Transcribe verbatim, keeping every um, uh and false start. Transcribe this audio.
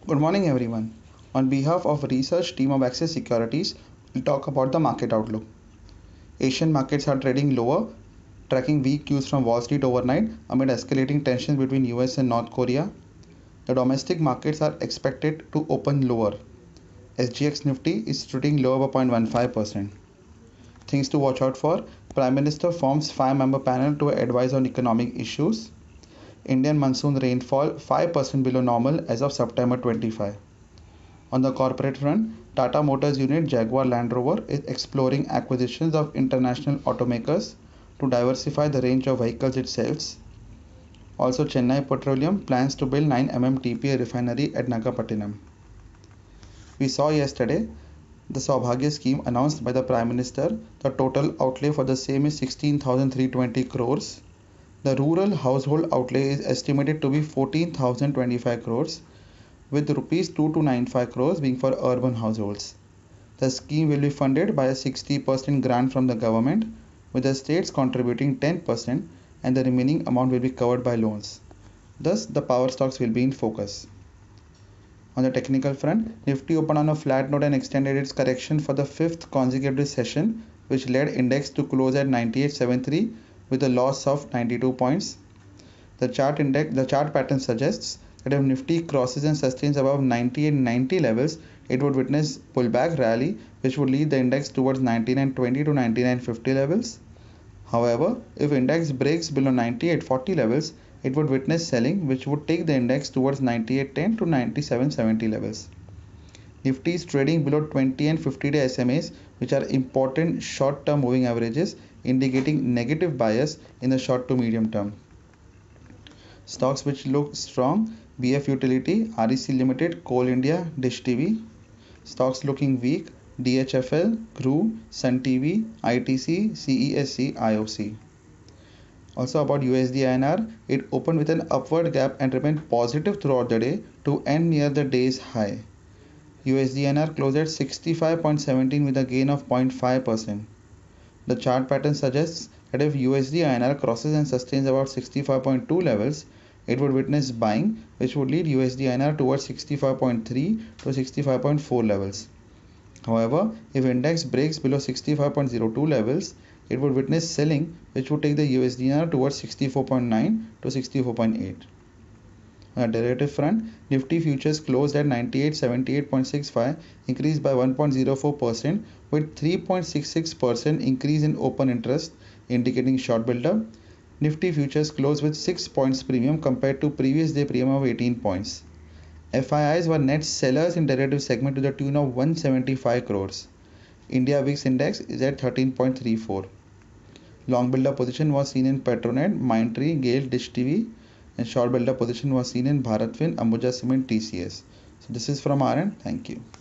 Good morning everyone. On behalf of research team of Axis Securities, we'll talk about the market outlook. Asian markets are trading lower, tracking weak cues from Wall Street overnight amid escalating tensions between U S and North Korea. The domestic markets are expected to open lower. S G X Nifty is trading lower by zero point one five percent. Things to watch out for: Prime Minister forms five-member panel to advise on economic issues. Indian monsoon rainfall five percent below normal as of September twenty-fifth. On the corporate front, Tata Motors unit Jaguar Land Rover is exploring acquisitions of international automakers to diversify the range of vehicles it sells. Also, Chennai Petroleum plans to build nine million T P A refinery at Nagapattinam. We saw yesterday the Saubhagya scheme announced by the Prime Minister. The total outlay for the same is sixteen thousand three hundred twenty crores. The rural household outlay is estimated to be fourteen thousand twenty-five crores, with rupees two thousand two hundred ninety-five crores being for urban households. The scheme will be funded by a sixty percent grant from the government, with the states contributing ten percent and the remaining amount will be covered by loans. Thus, the power stocks will be in focus. On the technical front, Nifty opened on a flat note and extended its correction for the fifth consecutive session, which led index to close at ninety-eight seventy-three with a loss of ninety-two points. The chart index, the chart pattern suggests that if Nifty crosses and sustains above ninety-eight ninety levels, it would witness pullback rally, which would lead the index towards ninety-nine twenty to ninety-nine fifty levels. However, if index breaks below ninety-eight forty levels, it would witness selling, which would take the index towards ninety-eight ten to ninety-seven seventy levels. Nifty is trading below twenty and fifty day S M As, which are important short-term moving averages, indicating negative bias in the short to medium term. Stocks which look strong: B F Utility, R E C Limited, Coal India, Dish T V. Stocks looking weak: D H F L, C R U, Sun T V, I T C, C E S C, I O C. Also about U S D I N R, it opened with an upward gap and remained positive throughout the day to end near the day's high. U S D I N R closed at sixty-five point one seven with a gain of zero point five percent. The chart pattern suggests that if U S D I N R crosses and sustains about sixty-five point two levels, it would witness buying, which would lead U S D I N R towards sixty-five point three to sixty-five point four levels. However, if index breaks below sixty-five point zero two levels, it would witness selling, which would take the U S D I N R towards sixty-four point nine to sixty-four point eight. On the derivative front, Nifty futures closed at ninety-eight seventy-eight point six five, increased by one point zero four percent, with three point six six percent increase in open interest, indicating short buildup. Nifty futures closed with six points premium compared to previous day premium of eighteen points. F I Is were net sellers in derivative segment to the tune of one hundred seventy-five crores. India V I X index is at thirteen point three four. Long buildup position was seen in Petronet, Mindtree, Gale, Dish T V, and short buildup position was seen in Bharatwin, Ambuja Cement, T C S. So this is from our end. Thank you.